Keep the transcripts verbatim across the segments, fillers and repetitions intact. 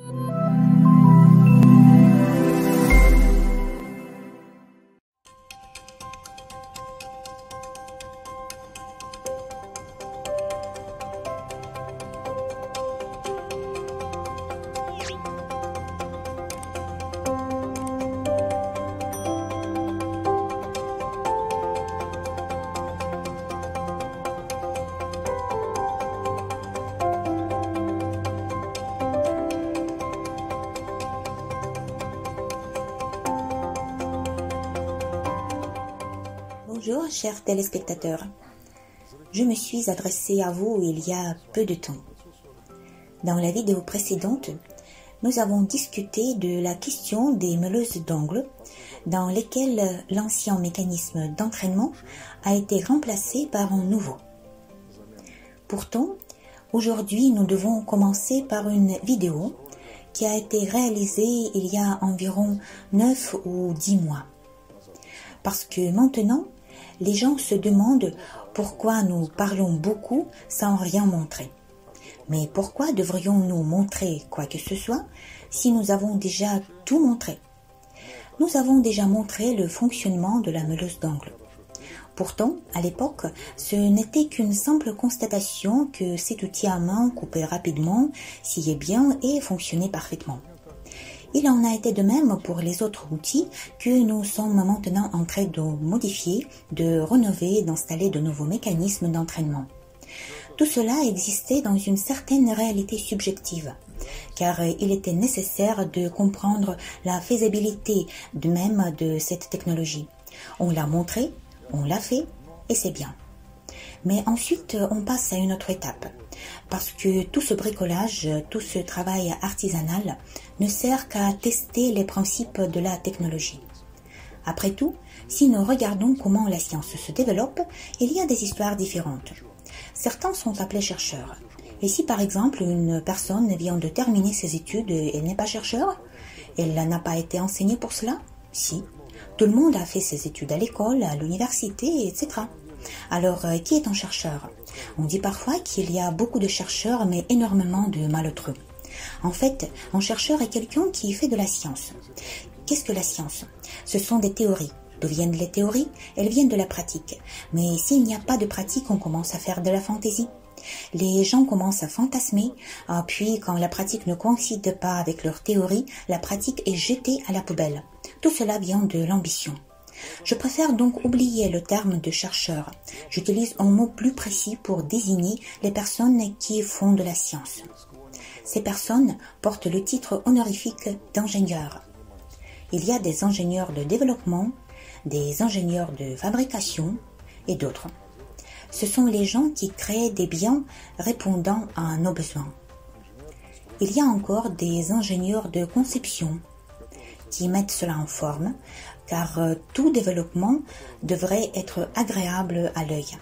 Bonjour chers téléspectateurs, je me suis adressée à vous il y a peu de temps. Dans la vidéo précédente, nous avons discuté de la question des meuleuses d'ongles dans lesquelles l'ancien mécanisme d'entraînement a été remplacé par un nouveau. Pourtant, aujourd'hui nous devons commencer par une vidéo qui a été réalisée il y a environ neuf ou dix mois. Parce que maintenant, les gens se demandent pourquoi nous parlons beaucoup sans rien montrer. Mais pourquoi devrions-nous montrer quoi que ce soit si nous avons déjà tout montré? Nous avons déjà montré le fonctionnement de la meuleuse d'ongles. Pourtant, à l'époque, ce n'était qu'une simple constatation que cet outil à main coupait rapidement, sciait bien et fonctionnait parfaitement. Il en a été de même pour les autres outils que nous sommes maintenant en train de modifier, de rénover, d'installer de nouveaux mécanismes d'entraînement. Tout cela existait dans une certaine réalité subjective, car il était nécessaire de comprendre la faisabilité de même de cette technologie. On l'a montré, on l'a fait, et c'est bien. Mais ensuite, on passe à une autre étape, parce que tout ce bricolage, tout ce travail artisanal ne sert qu'à tester les principes de la technologie. Après tout, si nous regardons comment la science se développe, il y a des histoires différentes. Certains sont appelés chercheurs. Et si par exemple une personne vient de terminer ses études et elle n'est pas chercheur, elle n'a pas été enseignée pour cela? Si. Tout le monde a fait ses études à l'école, à l'université, et cetera. Alors, qui est un chercheur? On dit parfois qu'il y a beaucoup de chercheurs, mais énormément de malheureux. En fait, un chercheur est quelqu'un qui fait de la science. Qu'est-ce que la science? Ce sont des théories. D'où viennent les théories? Elles viennent de la pratique. Mais s'il n'y a pas de pratique, on commence à faire de la fantaisie. Les gens commencent à fantasmer, puis quand la pratique ne coïncide pas avec leur théorie, la pratique est jetée à la poubelle. Tout cela vient de l'ambition. Je préfère donc oublier le terme de chercheur. J'utilise un mot plus précis pour désigner les personnes qui font de la science. Ces personnes portent le titre honorifique d'ingénieur. Il y a des ingénieurs de développement, des ingénieurs de fabrication et d'autres. Ce sont les gens qui créent des biens répondant à nos besoins. Il y a encore des ingénieurs de conception qui mettent cela en forme, car tout développement devrait être agréable à l'œil.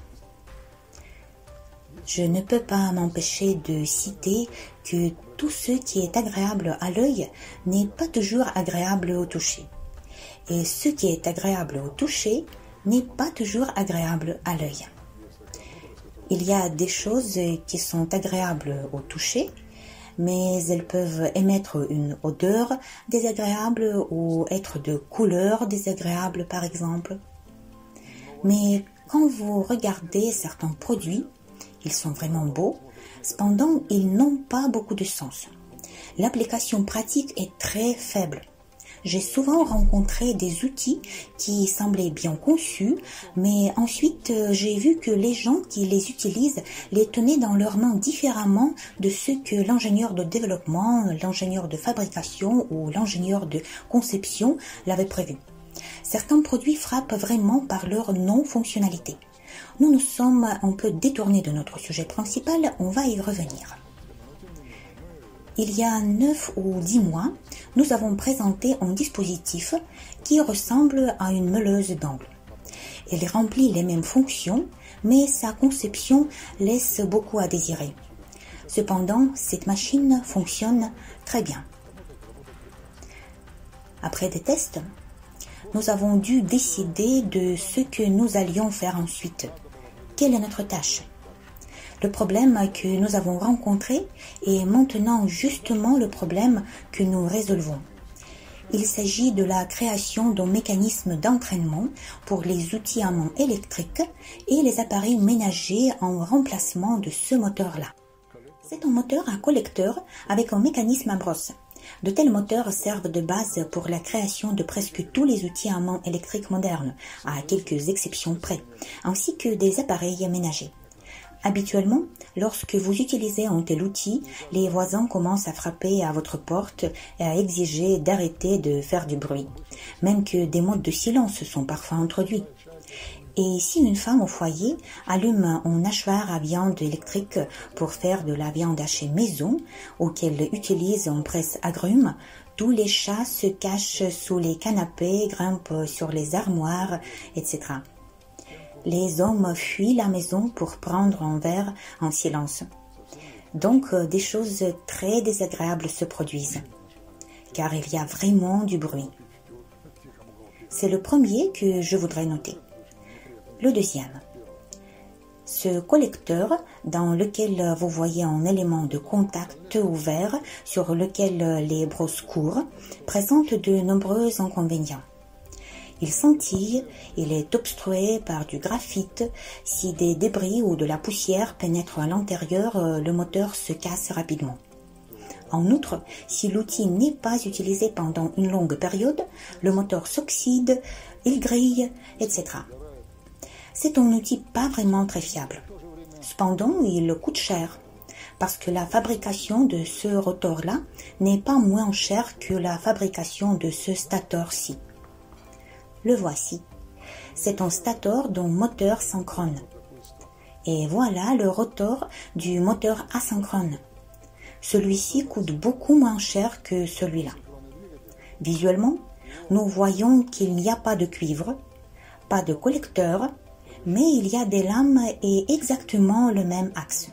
Je ne peux pas m'empêcher de citer que tout ce qui est agréable à l'œil n'est pas toujours agréable au toucher. Et ce qui est agréable au toucher n'est pas toujours agréable à l'œil. Il y a des choses qui sont agréables au toucher, mais elles peuvent émettre une odeur désagréable ou être de couleur désagréable par exemple. Mais quand vous regardez certains produits, ils sont vraiment beaux, cependant ils n'ont pas beaucoup de sens. L'application pratique est très faible. J'ai souvent rencontré des outils qui semblaient bien conçus, mais ensuite j'ai vu que les gens qui les utilisent les tenaient dans leurs mains différemment de ce que l'ingénieur de développement, l'ingénieur de fabrication ou l'ingénieur de conception l'avait prévu. Certains produits frappent vraiment par leur non-fonctionnalité. Nous nous sommes un peu détournés de notre sujet principal, on va y revenir. Il y a neuf ou dix mois, nous avons présenté un dispositif qui ressemble à une meuleuse d'ongles. Elle remplit les mêmes fonctions, mais sa conception laisse beaucoup à désirer. Cependant, cette machine fonctionne très bien. Après des tests, nous avons dû décider de ce que nous allions faire ensuite. Quelle est notre tâche? Le problème que nous avons rencontré est maintenant justement le problème que nous résolvons. Il s'agit de la création d'un mécanisme d'entraînement pour les outils à main électriques et les appareils ménagers en remplacement de ce moteur-là. C'est un moteur à collecteur avec un mécanisme à brosse. De tels moteurs servent de base pour la création de presque tous les outils à main électriques modernes, à quelques exceptions près, ainsi que des appareils ménagers. Habituellement, lorsque vous utilisez un tel outil, les voisins commencent à frapper à votre porte et à exiger d'arrêter de faire du bruit, même que des modes de silence sont parfois introduits. Et si une femme au foyer allume un hachoir à viande électrique pour faire de la viande hachée maison, ou qu'elle utilise un presse-agrumes, tous les chats se cachent sous les canapés, grimpent sur les armoires, et cetera. Les hommes fuient la maison pour prendre un verre en silence. Donc, des choses très désagréables se produisent, car il y a vraiment du bruit. C'est le premier que je voudrais noter. Le deuxième. Ce collecteur, dans lequel vous voyez un élément de contact ouvert sur lequel les brosses courent, présente de nombreux inconvénients. Il scintille, il est obstrué par du graphite. Si des débris ou de la poussière pénètrent à l'intérieur, le moteur se casse rapidement. En outre, si l'outil n'est pas utilisé pendant une longue période, le moteur s'oxyde, il grille, et cetera. C'est un outil pas vraiment très fiable. Cependant, il coûte cher, parce que la fabrication de ce rotor-là n'est pas moins chère que la fabrication de ce stator-ci. Le voici. C'est un stator d'un moteur synchrone. Et voilà le rotor du moteur asynchrone. Celui-ci coûte beaucoup moins cher que celui-là. Visuellement, nous voyons qu'il n'y a pas de cuivre, pas de collecteur, mais il y a des lames et exactement le même axe.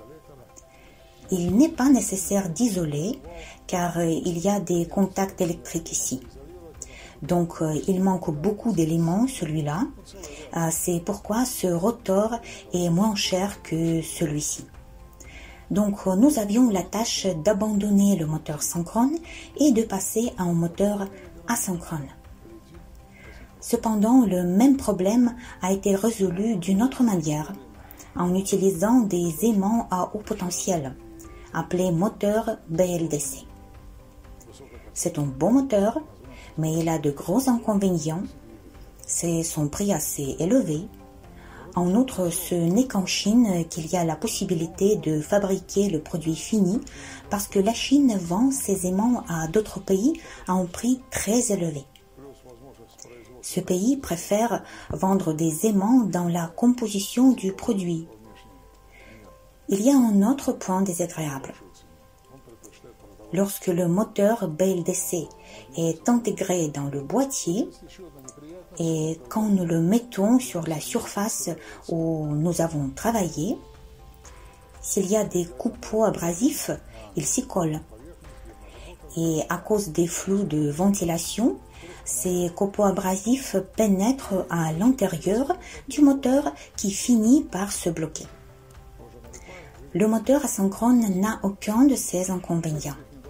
Il n'est pas nécessaire d'isoler, car il y a des contacts électriques ici. Donc, euh, il manque beaucoup d'éléments, celui-là. Euh, c'est pourquoi ce rotor est moins cher que celui-ci. Donc, euh, nous avions la tâche d'abandonner le moteur synchrone et de passer à un moteur asynchrone. Cependant, le même problème a été résolu d'une autre manière, en utilisant des aimants à haut potentiel, appelés moteurs B L D C. C'est un bon moteur, mais il a de gros inconvénients. C'est son prix assez élevé. En outre, ce n'est qu'en Chine qu'il y a la possibilité de fabriquer le produit fini, parce que la Chine vend ses aimants à d'autres pays à un prix très élevé. Ce pays préfère vendre des aimants dans la composition du produit. Il y a un autre point désagréable. Lorsque le moteur B L D C est intégré dans le boîtier et quand nous le mettons sur la surface où nous avons travaillé, s'il y a des coupeaux abrasifs, ils s'y collent. Et à cause des flux de ventilation, ces copeaux abrasifs pénètrent à l'intérieur du moteur qui finit par se bloquer. Le moteur asynchrone n'a aucun de ces inconvénients.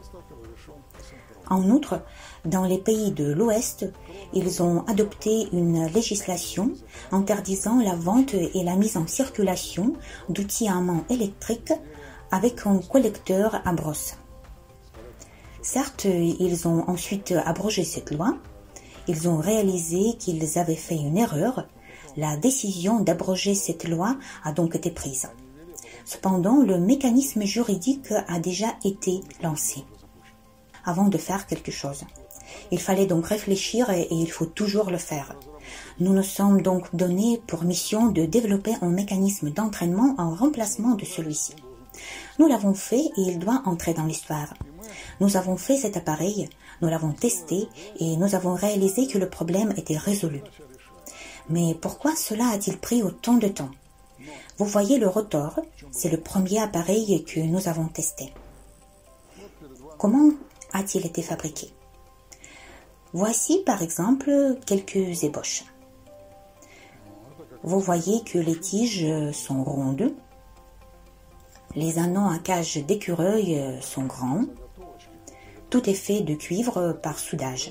En outre, dans les pays de l'Ouest, ils ont adopté une législation interdisant la vente et la mise en circulation d'outils à main électriques avec un collecteur à brosse. Certes, ils ont ensuite abrogé cette loi. Ils ont réalisé qu'ils avaient fait une erreur. La décision d'abroger cette loi a donc été prise. Cependant, le mécanisme juridique a déjà été lancé avant de faire quelque chose. Il fallait donc réfléchir et, et il faut toujours le faire. Nous nous sommes donc donnés pour mission de développer un mécanisme d'entraînement en remplacement de celui-ci. Nous l'avons fait et il doit entrer dans l'histoire. Nous avons fait cet appareil, nous l'avons testé et nous avons réalisé que le problème était résolu. Mais pourquoi cela a-t-il pris autant de temps? Vous voyez le rotor, c'est le premier appareil que nous avons testé. Comment a-t-il été fabriqué? Voici par exemple quelques ébauches. Vous voyez que les tiges sont rondes. Les anneaux à cage d'écureuil sont grands. Tout est fait de cuivre par soudage.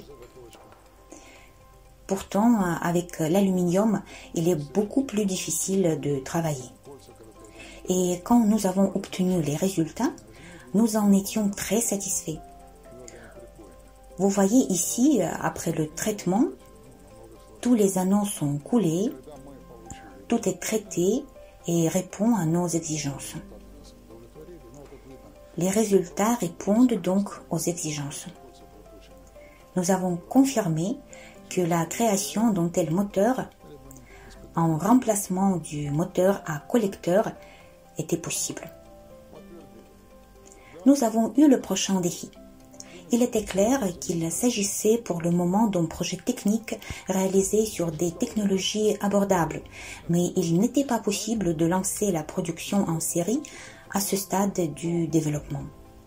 Pourtant, avec l'aluminium, il est beaucoup plus difficile de travailler. Et quand nous avons obtenu les résultats, nous en étions très satisfaits. Vous voyez ici, après le traitement, tous les anneaux sont coulés, tout est traité et répond à nos exigences. Les résultats répondent donc aux exigences. Nous avons confirmé que la création d'un tel moteur, en remplacement du moteur à collecteur, était possible. Nous avons eu le prochain défi. Il était clair qu'il s'agissait pour le moment d'un projet technique réalisé sur des technologies abordables, mais il n'était pas possible de lancer la production en série à ce stade du développement.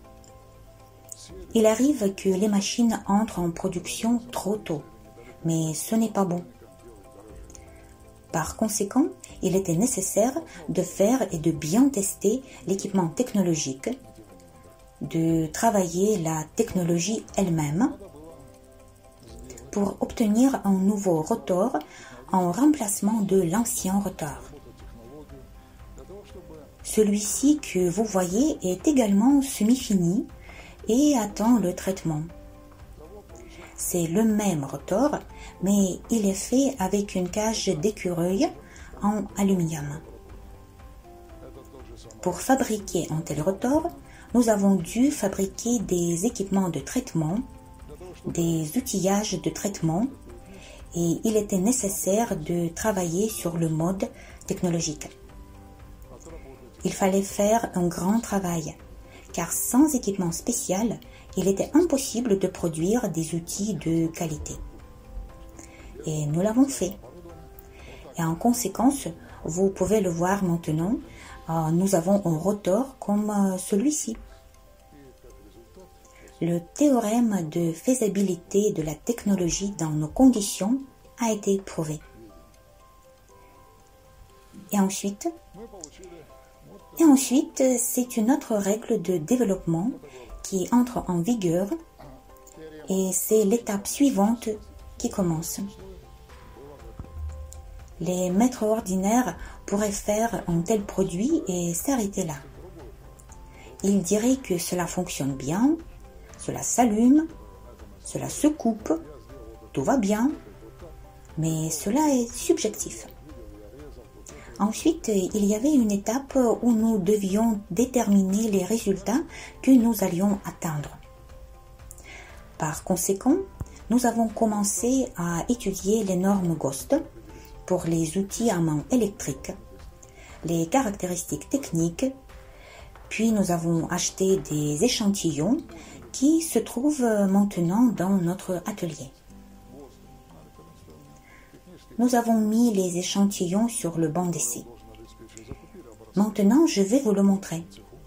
Il arrive que les machines entrent en production trop tôt, mais ce n'est pas bon. Par conséquent, il était nécessaire de faire et de bien tester l'équipement technologique, de travailler la technologie elle-même pour obtenir un nouveau rotor en remplacement de l'ancien rotor. Celui-ci que vous voyez est également semi-fini et attend le traitement. C'est le même rotor, mais il est fait avec une cage d'écureuil en aluminium. Pour fabriquer un tel rotor, nous avons dû fabriquer des équipements de traitement, des outillages de traitement, et il était nécessaire de travailler sur le mode technologique. Il fallait faire un grand travail, car sans équipement spécial, il était impossible de produire des outils de qualité. Et nous l'avons fait. Et en conséquence, vous pouvez le voir maintenant, euh, nous avons un rotor comme euh, celui-ci. Le théorème de faisabilité de la technologie dans nos conditions a été prouvé. Et ensuite, et ensuite, c'est une autre règle de développement qui entre en vigueur et c'est l'étape suivante qui commence. Les maîtres ordinaires pourraient faire un tel produit et s'arrêter là. Ils diraient que cela fonctionne bien, cela s'allume, cela se coupe, tout va bien, mais cela est subjectif. Ensuite, il y avait une étape où nous devions déterminer les résultats que nous allions atteindre. Par conséquent, nous avons commencé à étudier les normes GOST pour les outils à main électrique, les caractéristiques techniques, puis nous avons acheté des échantillons qui se trouvent maintenant dans notre atelier. Nous avons mis les échantillons sur le banc d'essai. Maintenant, je vais vous le montrer.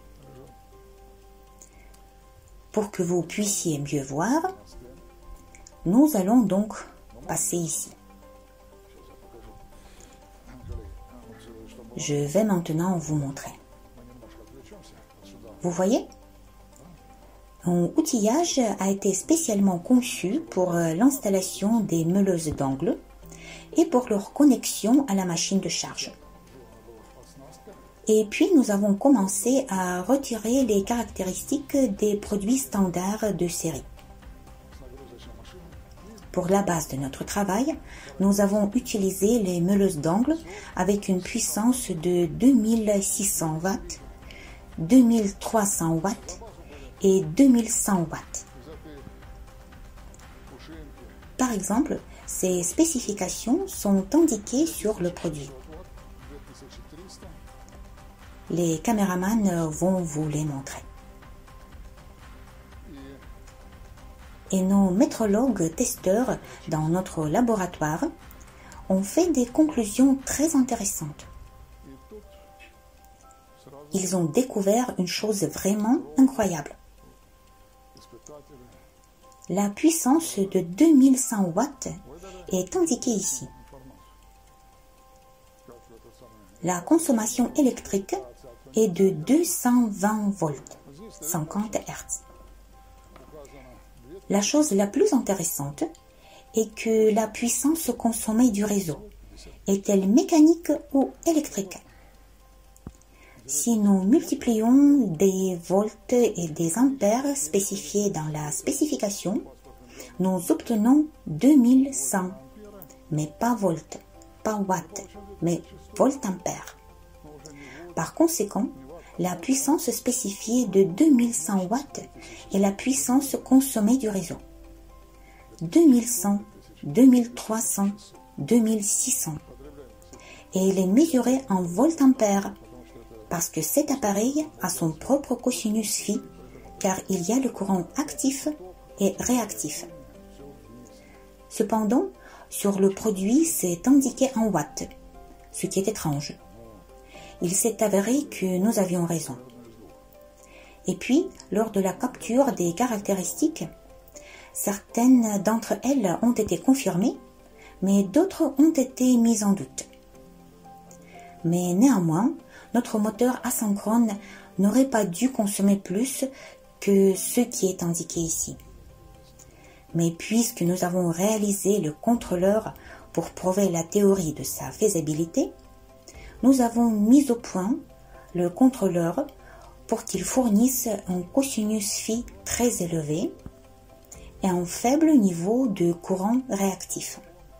Pour que vous puissiez mieux voir, nous allons donc passer ici. Je vais maintenant vous montrer. Vous voyez ? Un outillage a été spécialement conçu pour l'installation des meuleuses d'angles et pour leur connexion à la machine de charge. Et puis nous avons commencé à retirer les caractéristiques des produits standards de série. Pour la base de notre travail, nous avons utilisé les meuleuses d'angles avec une puissance de deux mille six cents watts, deux mille trois cents watts et deux mille cent watts. Par exemple, ces spécifications sont indiquées sur le produit. Les caméramans vont vous les montrer. Et nos métrologues testeurs dans notre laboratoire ont fait des conclusions très intéressantes. Ils ont découvert une chose vraiment incroyable. La puissance de deux mille cent watts est indiquée ici. La consommation électrique est de deux cent vingt volts, cinquante hertz. La chose la plus intéressante est que la puissance consommée du réseau est-elle mécanique ou électrique? Si nous multiplions des volts et des ampères spécifiés dans la spécification, nous obtenons deux mille cent, mais pas volts, pas watts, mais voltampères. Par conséquent, la puissance spécifiée de deux mille cent watts est la puissance consommée du réseau. deux mille cent, deux mille trois cents, deux mille six cents. Et elle est mesurée en voltampères parce que cet appareil a son propre cosinus phi car il y a le courant actif et réactif. Cependant, sur le produit, c'est indiqué en watts, ce qui est étrange. Il s'est avéré que nous avions raison. Et puis, lors de la capture des caractéristiques, certaines d'entre elles ont été confirmées, mais d'autres ont été mises en doute. Mais néanmoins, notre moteur asynchrone n'aurait pas dû consommer plus que ce qui est indiqué ici. Mais puisque nous avons réalisé le contrôleur pour prouver la théorie de sa faisabilité, nous avons mis au point le contrôleur pour qu'il fournisse un cosinus phi très élevé et un faible niveau de courant réactif.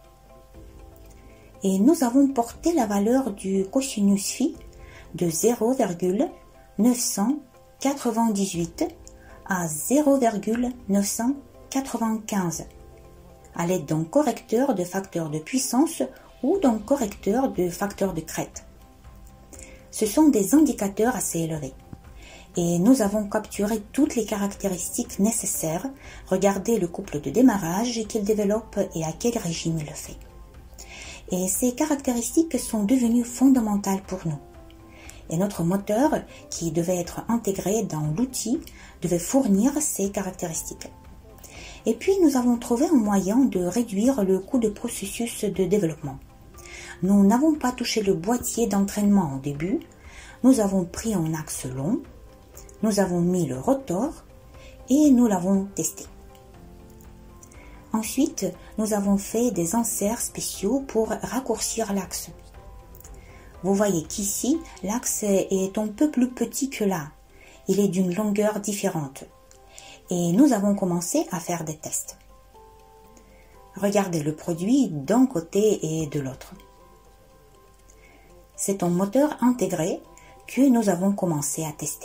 Et nous avons porté la valeur du cosinus phi de zéro virgule neuf cent quatre-vingt-dix-huit à zéro virgule neuf cent quatre-vingt-quinze à l'aide d'un correcteur de facteur de puissance ou d'un correcteur de facteur de crête. Ce sont des indicateurs assez élevés. Et nous avons capturé toutes les caractéristiques nécessaires, regardez le couple de démarrage qu'il développe et à quel régime il le fait. Et ces caractéristiques sont devenues fondamentales pour nous. Et notre moteur, qui devait être intégré dans l'outil, devait fournir ces caractéristiques. Et puis nous avons trouvé un moyen de réduire le coût de processus de développement. Nous n'avons pas touché le boîtier d'entraînement au début, nous avons pris un axe long, nous avons mis le rotor et nous l'avons testé. Ensuite, nous avons fait des inserts spéciaux pour raccourcir l'axe. Vous voyez qu'ici, l'axe est un peu plus petit que là. Il est d'une longueur différente. Et nous avons commencé à faire des tests. Regardez le produit d'un côté et de l'autre. C'est un moteur intégré que nous avons commencé à tester.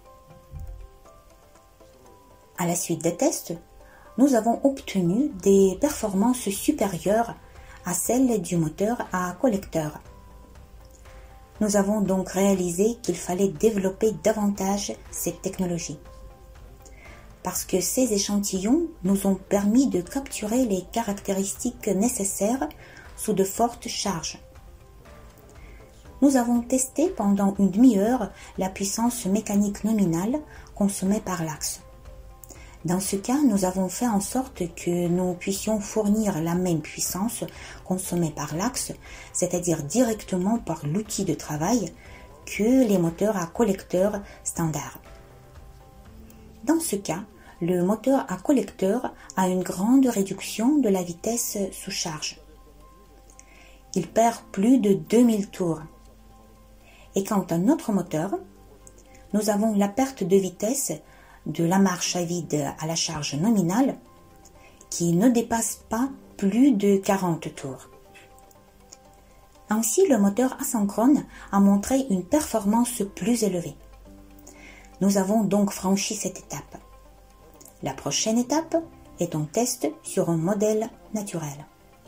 À la suite des tests, nous avons obtenu des performances supérieures à celles du moteur à collecteur. Nous avons donc réalisé qu'il fallait développer davantage cette technologie. Parce que ces échantillons nous ont permis de capturer les caractéristiques nécessaires sous de fortes charges. Nous avons testé pendant une demi-heure la puissance mécanique nominale consommée par l'axe. Dans ce cas, nous avons fait en sorte que nous puissions fournir la même puissance consommée par l'axe, c'est-à-dire directement par l'outil de travail, que les moteurs à collecteur standard. Dans ce cas, le moteur à collecteur a une grande réduction de la vitesse sous charge. Il perd plus de deux mille tours. Et quant à notre moteur, nous avons la perte de vitesse de la marche à vide à la charge nominale qui ne dépasse pas plus de quarante tours. Ainsi, le moteur asynchrone a montré une performance plus élevée. Nous avons donc franchi cette étape. La prochaine étape est un test sur un modèle naturel.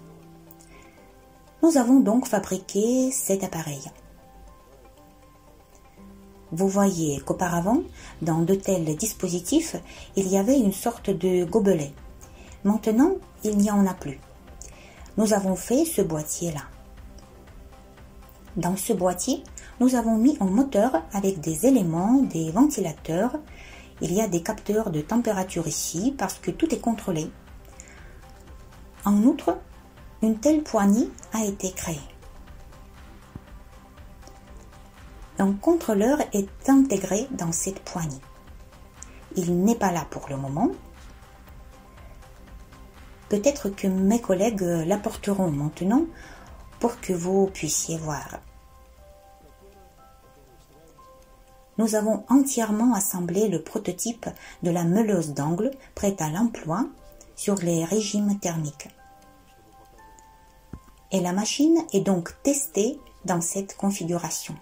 Nous avons donc fabriqué cet appareil. Vous voyez qu'auparavant, dans de tels dispositifs, il y avait une sorte de gobelet. Maintenant, il n'y en a plus. Nous avons fait ce boîtier-là. Dans ce boîtier, nous avons mis un moteur avec des éléments, des ventilateurs. Il y a des capteurs de température ici parce que tout est contrôlé. En outre, une telle poignée a été créée. Un contrôleur est intégré dans cette poignée. Il n'est pas là pour le moment. Peut-être que mes collègues l'apporteront maintenant pour que vous puissiez voir. Nous avons entièrement assemblé le prototype de la meuleuse d'angle prête à l'emploi sur les régimes thermiques. Et la machine est donc testée dans cette configuration.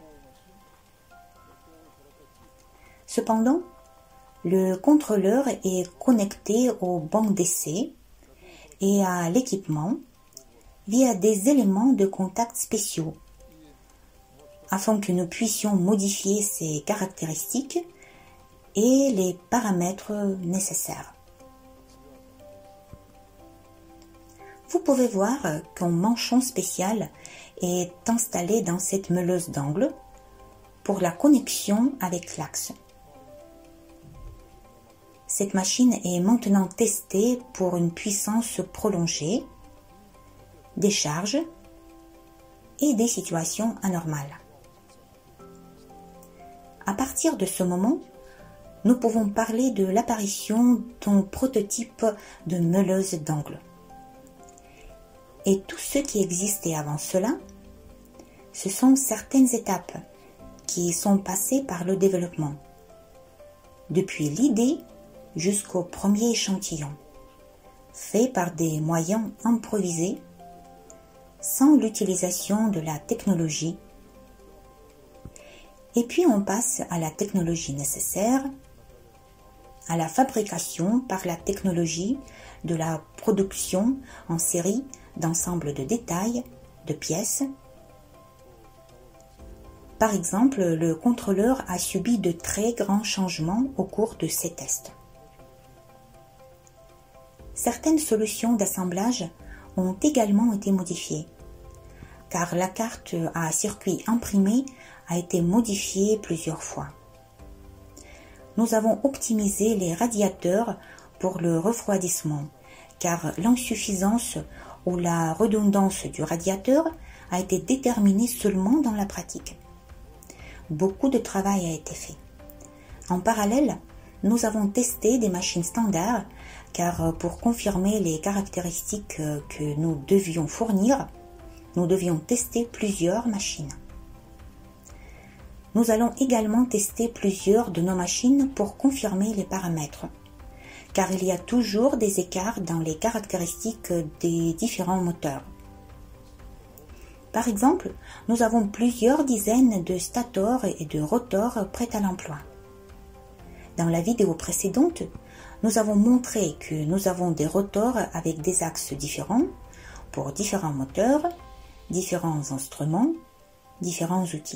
Cependant, le contrôleur est connecté au banc d'essai et à l'équipement via des éléments de contact spéciaux afin que nous puissions modifier ses caractéristiques et les paramètres nécessaires. Vous pouvez voir qu'un manchon spécial est installé dans cette meuleuse d'angle pour la connexion avec l'axe. Cette machine est maintenant testée pour une puissance prolongée, des charges et des situations anormales. À partir de ce moment, nous pouvons parler de l'apparition d'un prototype de meuleuse d'angle. Et tout ce qui existait avant cela, ce sont certaines étapes qui sont passées par le développement, depuis l'idée jusqu'au premier échantillon, fait par des moyens improvisés, sans l'utilisation de la technologie. Et puis on passe à la technologie nécessaire, à la fabrication par la technologie de la production en série d'ensembles de détails, de pièces. Par exemple, le contrôleur a subi de très grands changements au cours de ces tests. Certaines solutions d'assemblage ont également été modifiées, car la carte à circuit imprimé a été modifiée plusieurs fois. Nous avons optimisé les radiateurs pour le refroidissement, car l'insuffisance ou la redondance du radiateur a été déterminée seulement dans la pratique. Beaucoup de travail a été fait. En parallèle, nous avons testé des machines standards, car pour confirmer les caractéristiques que nous devions fournir, nous devions tester plusieurs machines. Nous allons également tester plusieurs de nos machines pour confirmer les paramètres, car il y a toujours des écarts dans les caractéristiques des différents moteurs. Par exemple, nous avons plusieurs dizaines de stators et de rotors prêts à l'emploi. Dans la vidéo précédente, nous avons montré que nous avons des rotors avec des axes différents pour différents moteurs, différents instruments, différents outils.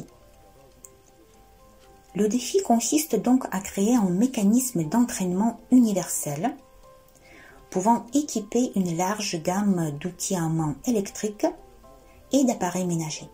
Le défi consiste donc à créer un mécanisme d'entraînement universel pouvant équiper une large gamme d'outils à main électriques et d'appareils ménagers.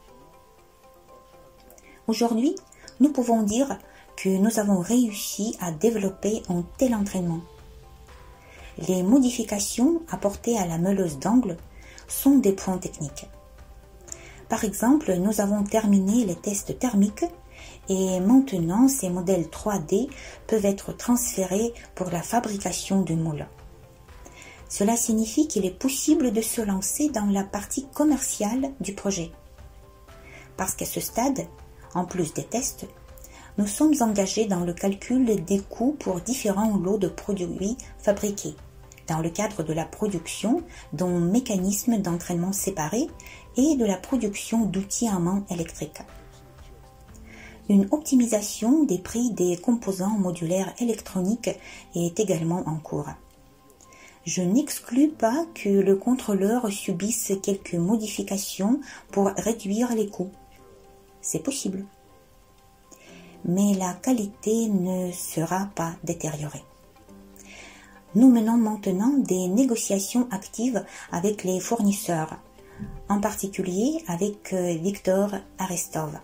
Aujourd'hui, nous pouvons dire que nous avons réussi à développer un tel entraînement. Les modifications apportées à la meuleuse d'angle sont des points techniques. Par exemple, nous avons terminé les tests thermiques et maintenant ces modèles trois D peuvent être transférés pour la fabrication de moules. Cela signifie qu'il est possible de se lancer dans la partie commerciale du projet. Parce qu'à ce stade, en plus des tests, nous sommes engagés dans le calcul des coûts pour différents lots de produits fabriqués, dans le cadre de la production d'un mécanisme d'entraînement séparé et de la production d'outils à main électriques. Une optimisation des prix des composants modulaires électroniques est également en cours. Je n'exclus pas que le contrôleur subisse quelques modifications pour réduire les coûts. C'est possible. Mais la qualité ne sera pas détériorée. Nous menons maintenant des négociations actives avec les fournisseurs, en particulier avec Victor Arestov.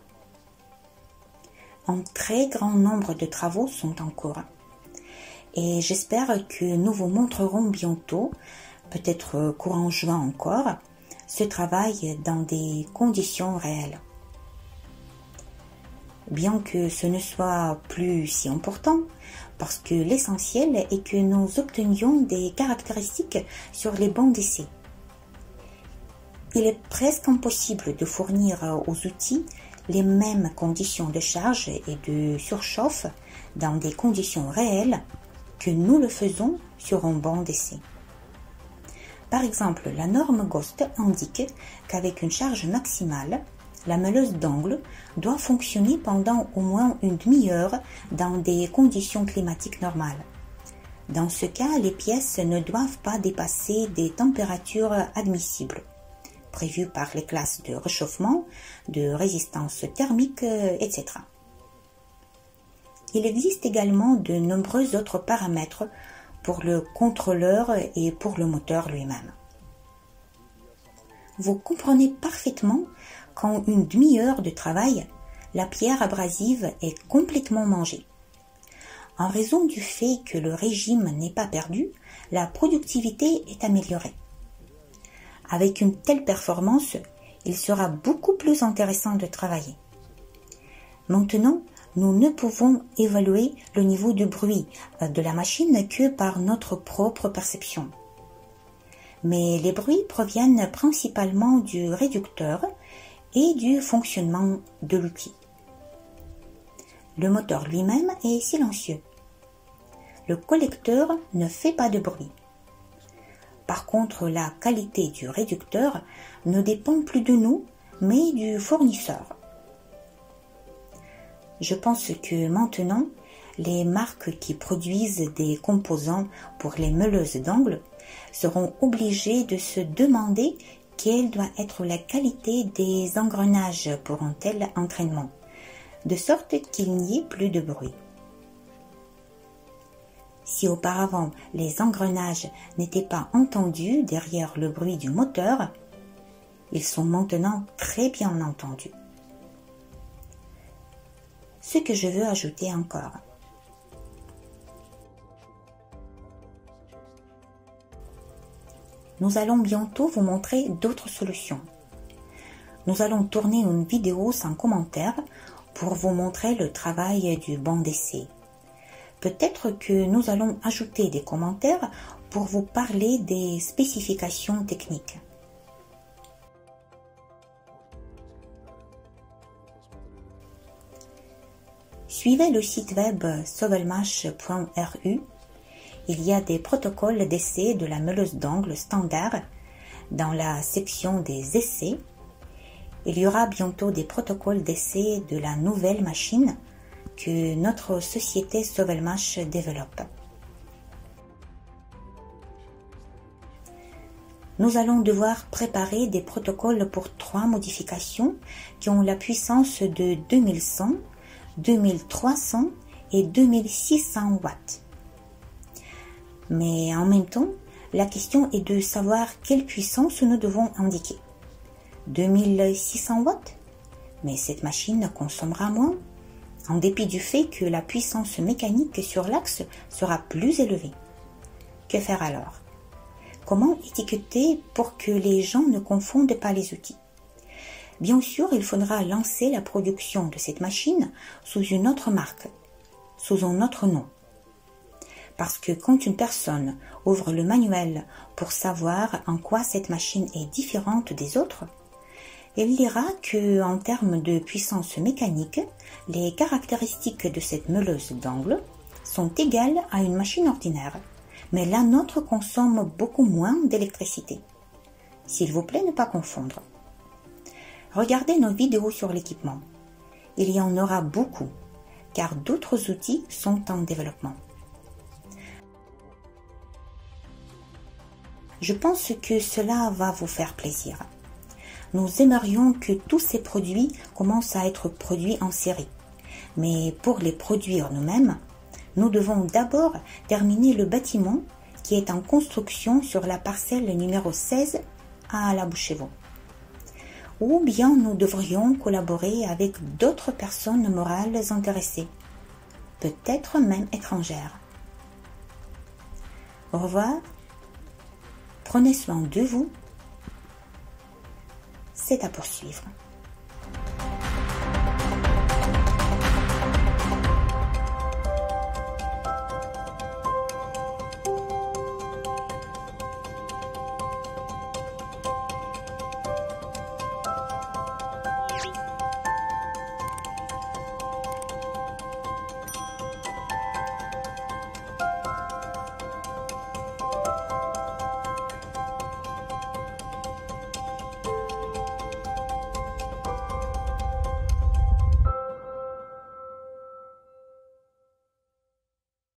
Un très grand nombre de travaux sont en cours. Et j'espère que nous vous montrerons bientôt, peut-être courant juin encore, ce travail dans des conditions réelles. bien que ce ne soit plus si important, parce que l'essentiel est que nous obtenions des caractéristiques sur les bancs d'essai. Il est presque impossible de fournir aux outils les mêmes conditions de charge et de surchauffe dans des conditions réelles que nous le faisons sur un banc d'essai. Par exemple, la norme GOST indique qu'avec une charge maximale, la meuleuse d'angle doit fonctionner pendant au moins une demi-heure dans des conditions climatiques normales. Dans ce cas, les pièces ne doivent pas dépasser des températures admissibles, prévues par les classes de réchauffement, de résistance thermique, et cetera. Il existe également de nombreux autres paramètres pour le contrôleur et pour le moteur lui-même. Vous comprenez parfaitement qu'en une demi-heure de travail, la pierre abrasive est complètement mangée. En raison du fait que le régime n'est pas perdu, la productivité est améliorée. Avec une telle performance, il sera beaucoup plus intéressant de travailler. Maintenant, nous ne pouvons évaluer le niveau de bruit de la machine que par notre propre perception. Mais les bruits proviennent principalement du réducteur et du fonctionnement de l'outil. Le moteur lui-même est silencieux. Le collecteur ne fait pas de bruit. Par contre, la qualité du réducteur ne dépend plus de nous, mais du fournisseur. Je pense que maintenant, les marques qui produisent des composants pour les meuleuses d'angle seront obligées de se demander quelle doit être la qualité des engrenages pour un tel entraînement, de sorte qu'il n'y ait plus de bruit. Si auparavant les engrenages n'étaient pas entendus derrière le bruit du moteur, ils sont maintenant très bien entendus. Ce que je veux ajouter encore. Nous allons bientôt vous montrer d'autres solutions. Nous allons tourner une vidéo sans commentaire pour vous montrer le travail du banc d'essai. Peut-être que nous allons ajouter des commentaires pour vous parler des spécifications techniques. Suivez le site web sovelmash point r u. Il y a des protocoles d'essai de la meuleuse d'angle standard dans la section des essais. Il y aura bientôt des protocoles d'essai de la nouvelle machine que notre société Sovelmash développe. Nous allons devoir préparer des protocoles pour trois modifications qui ont la puissance de deux mille cent, deux mille trois cents et deux mille six cents watts. Mais en même temps, la question est de savoir quelle puissance nous devons indiquer. deux mille six cents watts? Mais cette machine consommera moins, en dépit du fait que la puissance mécanique sur l'axe sera plus élevée. Que faire alors? Comment étiqueter pour que les gens ne confondent pas les outils? Bien sûr, il faudra lancer la production de cette machine sous une autre marque, sous un autre nom. Parce que quand une personne ouvre le manuel pour savoir en quoi cette machine est différente des autres, elle dira que, en termes de puissance mécanique, les caractéristiques de cette meuleuse d'angle sont égales à une machine ordinaire, mais la nôtre consomme beaucoup moins d'électricité. S'il vous plaît, ne pas confondre. Regardez nos vidéos sur l'équipement. Il y en aura beaucoup, car d'autres outils sont en développement. Je pense que cela va vous faire plaisir. Nous aimerions que tous ces produits commencent à être produits en série. Mais pour les produire nous-mêmes, nous devons d'abord terminer le bâtiment qui est en construction sur la parcelle numéro seize à La Bouchevo. Ou bien nous devrions collaborer avec d'autres personnes morales intéressées, peut-être même étrangères. Au revoir, prenez soin de vous. C'est à poursuivre.